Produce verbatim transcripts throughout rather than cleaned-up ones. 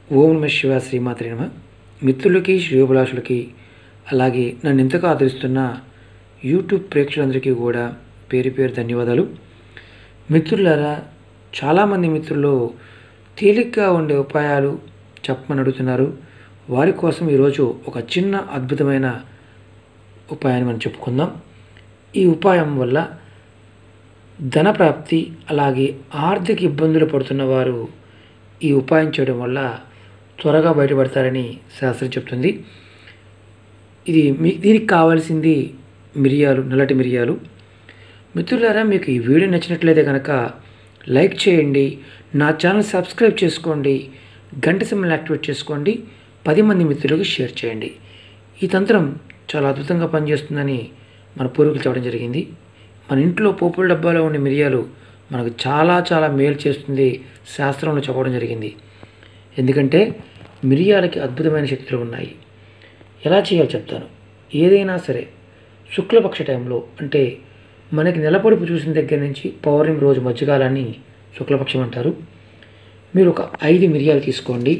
ఓం నమః శివాయ శ్రీమాత్రే నమః. మిత్రులకి శ్రేయోభిలాషులకి అలాగే నన్ను ఎంతగా ఆదరిస్తున్న యూట్యూబ్ ప్రేక్షకులందరికీ కూడా పేరు పేరు ధన్యవాదాలు. మిత్రులారా, చాలామంది మిత్రులు తేలిగ్గా ఉండే ఉపాయాలు చెప్పమని అడుగుతున్నారు. వారి కోసం ఈరోజు ఒక చిన్న అద్భుతమైన ఉపాయాన్ని మనం చెప్పుకుందాం. ఈ ఉపాయం వల్ల ధన ప్రాప్తి అలాగే ఆర్థిక ఇబ్బందులు పడుతున్న వారు ఈ ఉపాయం చేయడం వల్ల త్వరగా బయటపడతారని శాస్త్రం చెప్తుంది. ఇది మీ దీనికి కావాల్సింది మిరియాలు, నల్లటి మిరియాలు. మిత్రులారా, మీకు ఈ వీడియో నచ్చినట్లయితే కనుక లైక్ చేయండి, నా ఛానల్ సబ్స్క్రైబ్ చేసుకోండి, గంట సింబల్ యాక్టివేట్ చేసుకోండి, పది మంది మిత్రులకు షేర్ చేయండి. ఈ తంత్రం చాలా అద్భుతంగా పనిచేస్తుందని మన పూర్వీకులు చెప్పడం జరిగింది. మన ఇంట్లో పోపుల డబ్బాలో ఉండే మిరియాలు మనకు చాలా చాలా మేలు చేస్తుంది శాస్త్రంలో చెప్పడం జరిగింది. ఎందుకంటే మిరియాలకి అద్భుతమైన శక్తులు ఉన్నాయి. ఎలా చేయాలో చెప్తాను. ఏదైనా సరే శుక్లపక్ష టైంలో, అంటే మనకి నెలపొడుపు చూసిన దగ్గర నుంచి పౌర్ణమి రోజు మధ్యకాలాన్ని శుక్లపక్షం అంటారు. మీరు ఒక ఐదు మిరియాలు తీసుకోండి.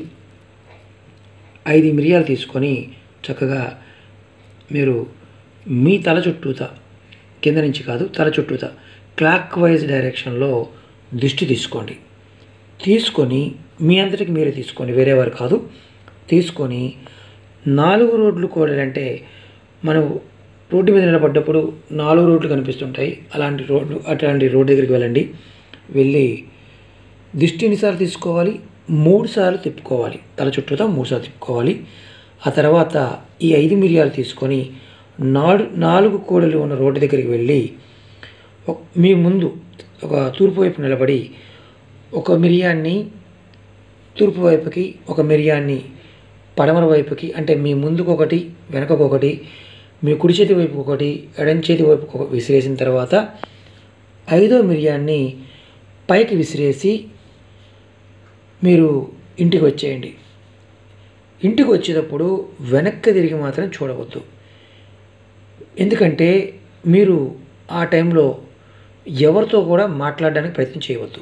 ఐదు మిరియాలు తీసుకొని చక్కగా మీరు మీ తల చుట్టూతా, కింద నుంచి కాదు తల చుట్టూతా క్లాక్ వైజ్ డైరెక్షన్లో దిష్టి తీసుకోండి. తీసుకొని మీ అంతటికి మీరే తీసుకోండి, వేరేవారు కాదు. తీసుకొని నాలుగు రోడ్లు కోడాలంటే మనం రోడ్డు మీద నిలబడ్డప్పుడు నాలుగు రోడ్లు కనిపిస్తుంటాయి. అలాంటి రోడ్లు అట్లాంటి రోడ్డు దగ్గరికి వెళ్ళండి. వెళ్ళి దిష్టి ఎన్నిసార్లు తీసుకోవాలి? మూడు సార్లు తిప్పుకోవాలి. తల చుట్టూతో మూడు సార్లు తిప్పుకోవాలి. ఆ తర్వాత ఈ ఐదు మిరియాలు తీసుకొని నాలుగు నాలుగు కోడలు ఉన్న రోడ్డు దగ్గరికి వెళ్ళి మీ ముందు ఒక తూర్పు వైపు నిలబడి ఒక మిరియాన్ని తూర్పు వైపుకి, ఒక మిరియాన్ని పడమర వైపుకి, అంటే మీ ముందుకు ఒకటి, వెనకకు ఒకటి, మీ కుడి చేతి వైపు ఒకటి, ఎడం చేతి వైపు ఒక విసిరేసిన తర్వాత ఐదో మిరియాన్ని పైకి విసిరేసి మీరు ఇంటికి వచ్చేయండి. ఇంటికి వచ్చేటప్పుడు వెనక్కి తిరిగి మాత్రం చూడవద్దు. ఎందుకంటే మీరు ఆ టైంలో ఎవరితో కూడా మాట్లాడడానికి ప్రయత్నం చేయవద్దు.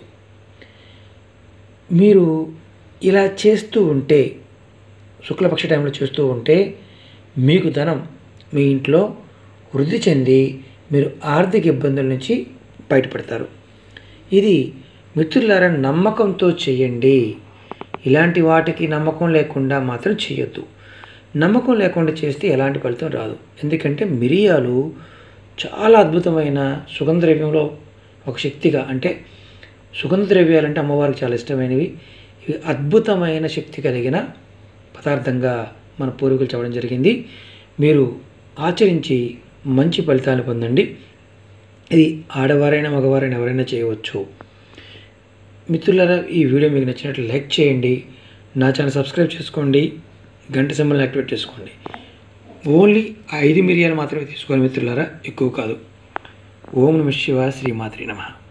మీరు ఇలా చేస్తూ ఉంటే, శుక్లపక్ష టైంలో చేస్తూ ఉంటే మీకు ధనం మీ ఇంట్లో వృద్ధి చెంది మీరు ఆర్థిక ఇబ్బందుల నుంచి బయటపడతారు. ఇది మిత్రులారా నమ్మకంతో చేయండి. ఇలాంటి వాటికి నమ్మకం లేకుండా మాత్రం చేయొద్దు. నమ్మకం లేకుండా చేస్తే ఎలాంటి ఫలితం రాదు. ఎందుకంటే మిరియాలు చాలా అద్భుతమైన సుగంధ ద్రవ్యంలో ఒక శక్తిగా, అంటే సుగంధ ద్రవ్యాలు అంటే అమ్మవారికి చాలా ఇష్టమైనవి. ఇవి అద్భుతమైన శక్తి కలిగిన పదార్థంగా మన పూర్వీకులు చెప్పడం జరిగింది. మీరు ఆచరించి మంచి ఫలితాలు పొందండి. ఇది ఆడవారైనా మగవారైనా ఎవరైనా చేయవచ్చు. మిత్రులారా, ఈ వీడియో మీకు నచ్చినట్లు లైక్ చేయండి, నా ఛానల్ సబ్స్క్రైబ్ చేసుకోండి, గంట సింబల్ని యాక్టివేట్ చేసుకోండి. ఓన్లీ ఐదు మిరియాలు మాత్రమే తీసుకోవాలి మిత్రులారా, ఎక్కువ కాదు. ఓం నమః శివాయ శ్రీమాత్రే నమః.